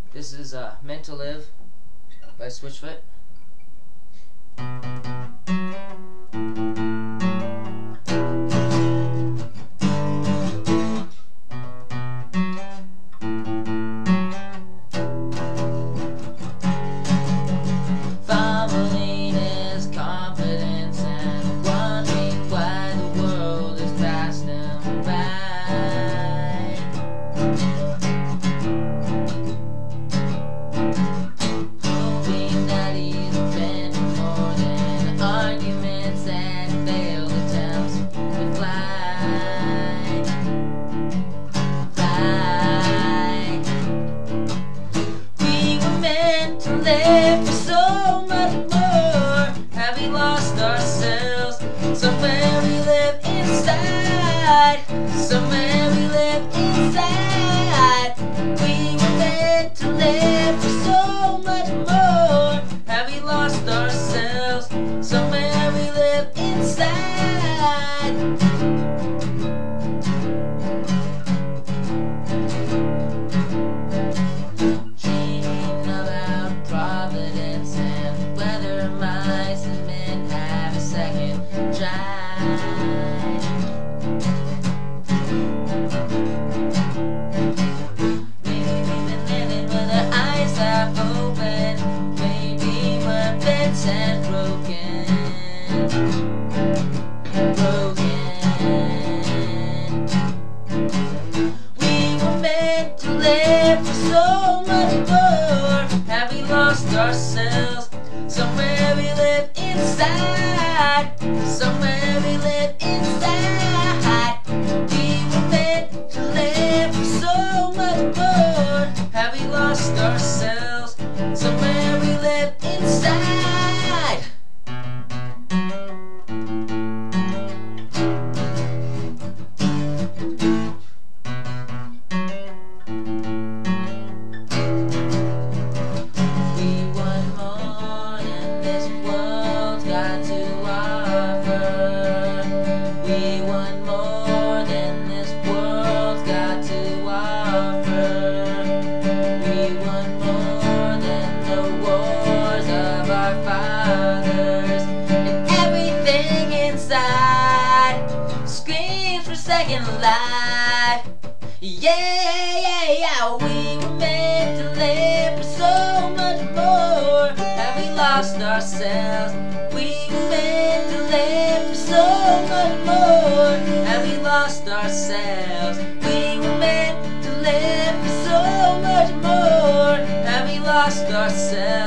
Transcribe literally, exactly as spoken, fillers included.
This is uh, Meant to Live by Switchfoot. Following his confidence and wondering why the world has passed him by. Hoping that he's been more than arguments and failed attempts to fly. Fly. We were meant to live for so much more. Have we lost ourselves? Somewhere we live inside. Somewhere we live inside. We were meant to live for so much more. Have we lost ourselves? Somewhere we live inside. Dreaming about providence and whether mice and men have a second try. Maybe we've been living with our eyes half open. Maybe we're bent and broken. Broken. We were meant to live for so much more. Have we lost ourselves? Somewhere we live inside. Somewhere we live inside. We were meant to live for so much more. Have we lost ourselves? Somewhere we live inside. We want more than this world's got to offer. We want more than this world's got to offer. We want more than the wars of our fathers. And everything inside screams for second life. Yeah, yeah, yeah. We were meant to live for so much more. Have we lost ourselves? We were meant to live for so much more. Have we lost ourselves? We were meant to live for so much more. Have we lost ourselves?